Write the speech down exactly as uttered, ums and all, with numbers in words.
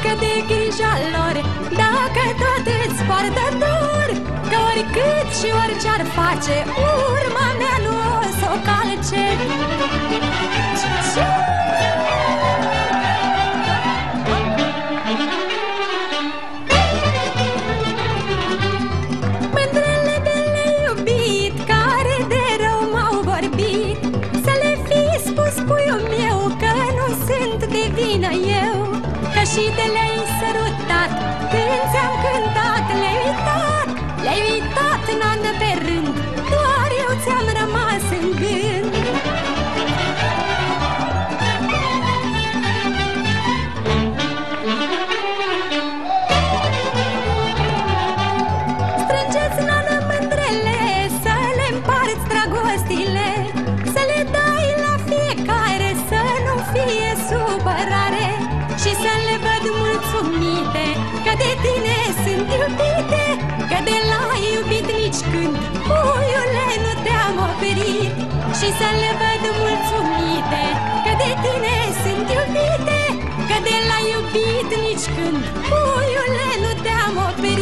că de grija lor, dacă tot îți poartă dor, că oricât și orice-ar face, urma mea nu o s-o calce. Mândrele de le iubit, care de rău m-au vorbit, să le fi spus puiul meu că nu sunt de vină eu, că și de le-ai sărutat când ți-am cântat, le-ai uitat, le-ai uitat în an pe rând, doar eu ți-am rămas în gând. Strângeți, nană, mândrele, să le împarți dragostile, să le dai la fiecare, să nu fie supărare, și să le văd mulțumite, că de tine sunt iubite, că de l-ai iubit nici când, puiule, nu te-am oferit. Și să le văd mulțumite, că de tine sunt iubite, că de l-ai iubit nici când, puiule, nu te-am oferit.